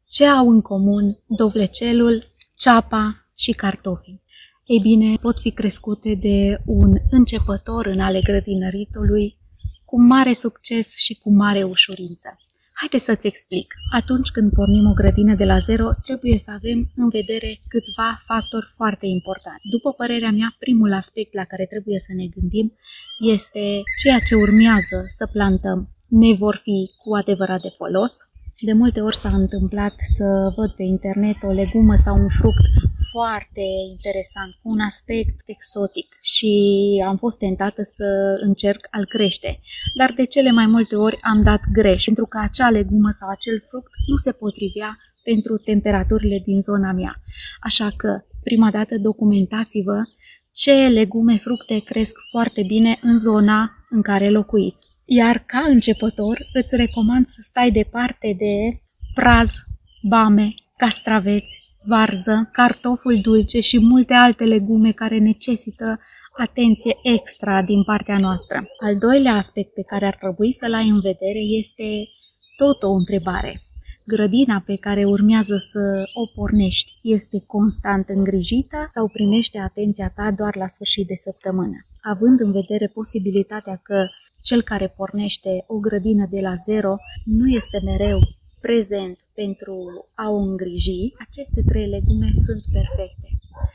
Ce au în comun dovlecelul, ceapa și cartofii? Ei bine, pot fi crescute de un începător în ale grădinăritului cu mare succes și cu mare ușurință. Haide să-ți explic. Atunci când pornim o grădină de la zero, trebuie să avem în vedere câțiva factori foarte importanti. După părerea mea, primul aspect la care trebuie să ne gândim este ceea ce urmează să plantăm ne vor fi cu adevărat de folos. De multe ori s-a întâmplat să văd pe internet o legumă sau un fruct foarte interesant, cu un aspect exotic și am fost tentată să încerc a-l crește. Dar de cele mai multe ori am dat greș, pentru că acea legumă sau acel fruct nu se potrivea pentru temperaturile din zona mea. Așa că, prima dată, documentați-vă ce legume, fructe cresc foarte bine în zona în care locuiți. Iar ca începător îți recomand să stai departe de praz, bame, castraveți, varză, cartoful dulce și multe alte legume care necesită atenție extra din partea noastră. Al doilea aspect pe care ar trebui să-l ai în vedere este tot o întrebare. Grădina pe care urmează să o pornești este constant îngrijită sau primește atenția ta doar la sfârșit de săptămână? Având în vedere posibilitatea că cel care pornește o grădină de la zero nu este mereu prezent pentru a o îngriji, aceste trei legume sunt perfecte.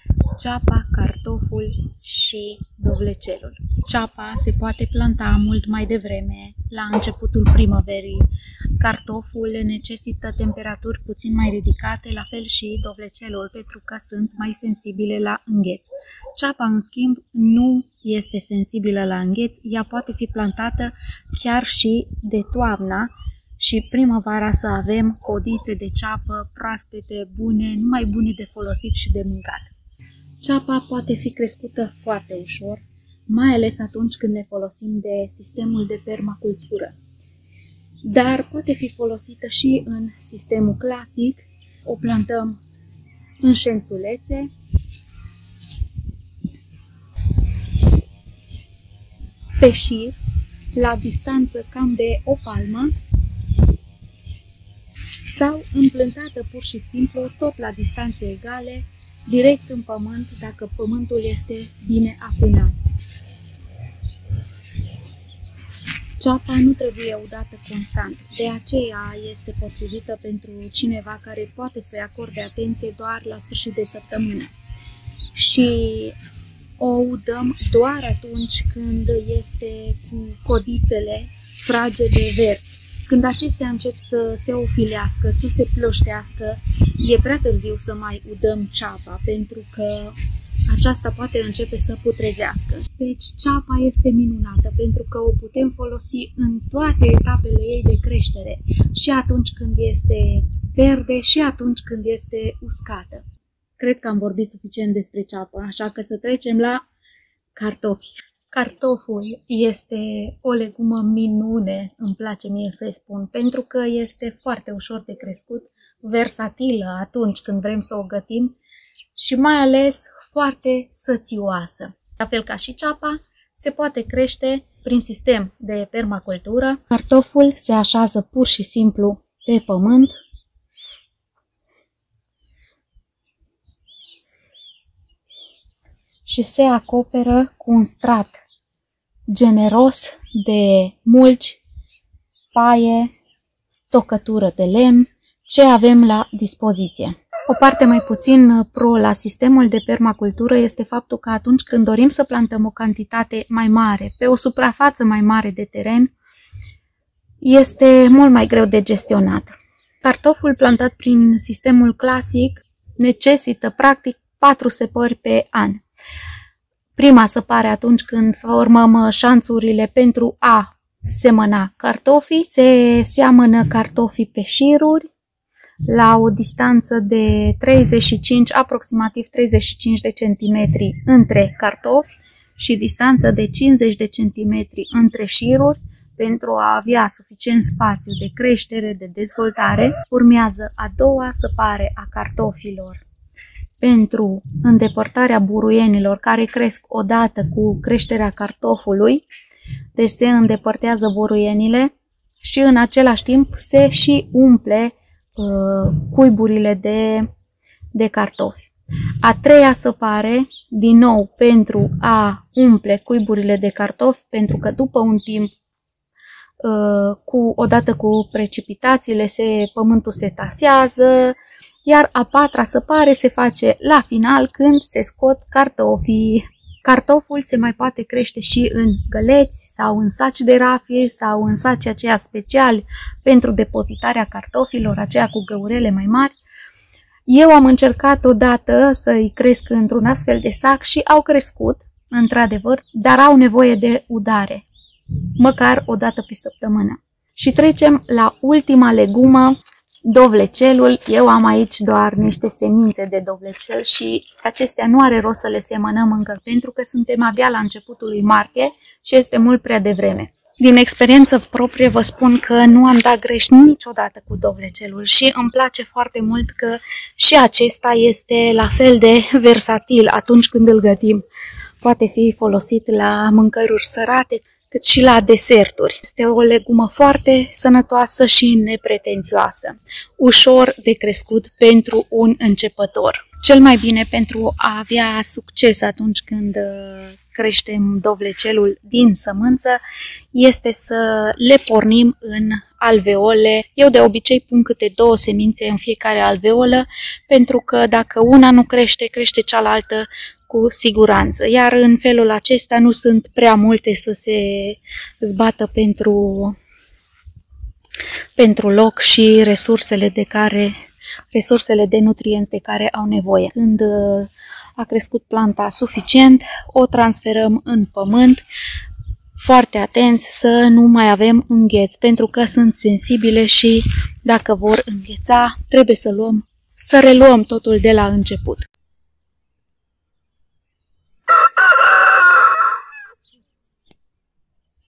Ceapa, cartoful și dovlecelul. Ceapa se poate planta mult mai devreme, la începutul primăverii. Cartoful necesită temperaturi puțin mai ridicate, la fel și dovlecelul, pentru că sunt mai sensibile la îngheț. Ceapa, în schimb, nu este sensibilă la îngheț, ea poate fi plantată chiar și de toamna și primăvara să avem codițe de ceapă proaspete, bune, numai bune de folosit și de mâncat. Ceapa poate fi crescută foarte ușor, mai ales atunci când ne folosim de sistemul de permacultură. Dar poate fi folosită și în sistemul clasic. O plantăm în șențulețe, pe șir, la distanță cam de o palmă, sau împlântată pur și simplu, tot la distanțe egale, direct în pământ, dacă pământul este bine afinat. Ceapa nu trebuie udată constant, de aceea este potrivită pentru cineva care poate să-i acorde atenție doar la sfârșit de săptămână. Și o udăm doar atunci când este cu codițele fragede verzi. Când acestea încep să se ofilească, să se ploștească, e prea târziu să mai udăm ceapa, pentru că aceasta poate începe să putrezească. Deci ceapa este minunată, pentru că o putem folosi în toate etapele ei de creștere, și atunci când este verde și atunci când este uscată. Cred că am vorbit suficient despre ceapă, așa că să trecem la cartofi. Cartoful este o legumă minune, îmi place mie să-i spun, pentru că este foarte ușor de crescut, versatilă atunci când vrem să o gătim și mai ales foarte sățioasă. La fel ca și ceapa, se poate crește prin sistem de permacultură. Cartoful se așează pur și simplu pe pământ. Și se acoperă cu un strat generos de mulci, paie, tocătură de lemn, ce avem la dispoziție. O parte mai puțin pro la sistemul de permacultură este faptul că atunci când dorim să plantăm o cantitate mai mare, pe o suprafață mai mare de teren, este mult mai greu de gestionat. Cartoful plantat prin sistemul clasic necesită practic 4 săpări pe an. Prima săpare atunci când formăm șanțurile pentru a semăna cartofii. Se seamănă cartofii pe șiruri la o distanță de 35, aproximativ 35 de centimetri între cartofi și distanță de 50 de centimetri între șiruri pentru a avea suficient spațiu de creștere, de dezvoltare. Urmează a doua săpare a cartofilor pentru îndepărtarea buruienilor care cresc odată cu creșterea cartofului, deci se îndepărtează buruienile și în același timp se și umple cuiburile de cartofi. A treia săpare, din nou, pentru a umple cuiburile de cartofi, pentru că după un timp, odată cu precipitațiile, pământul se tasează, iar a patra săpare se face la final când se scot cartofii. Cartoful se mai poate crește și în găleți sau în saci de rafie sau în saci aceia speciali pentru depozitarea cartofilor, aceia cu găurele mai mari. Eu am încercat odată să-i cresc într-un astfel de sac și au crescut, într-adevăr, dar au nevoie de udare, măcar o dată pe săptămână. Și trecem la ultima legumă, dovlecelul. Eu am aici doar niște semințe de dovlecel și acestea nu are rost să le semănăm încă, pentru că suntem abia la începutul lui martie și este mult prea devreme. Din experiență proprie vă spun că nu am dat greș niciodată cu dovlecelul și îmi place foarte mult că și acesta este la fel de versatil atunci când îl gătim. Poate fi folosit la mâncăruri sărate, cât și la deserturi. Este o legumă foarte sănătoasă și nepretențioasă, ușor de crescut pentru un începător. Cel mai bine pentru a avea succes atunci când creștem dovlecelul din sămânță este să le pornim în alveole. Eu de obicei pun câte 2 semințe în fiecare alveolă, pentru că dacă una nu crește, crește cealaltă cu siguranță, iar în felul acesta nu sunt prea multe să se zbată pentru loc și resursele de nutrienți de care au nevoie. Când a crescut planta suficient, o transferăm în pământ, foarte atenți să nu mai avem îngheț, pentru că sunt sensibile și dacă vor îngheța, trebuie să reluăm totul de la început.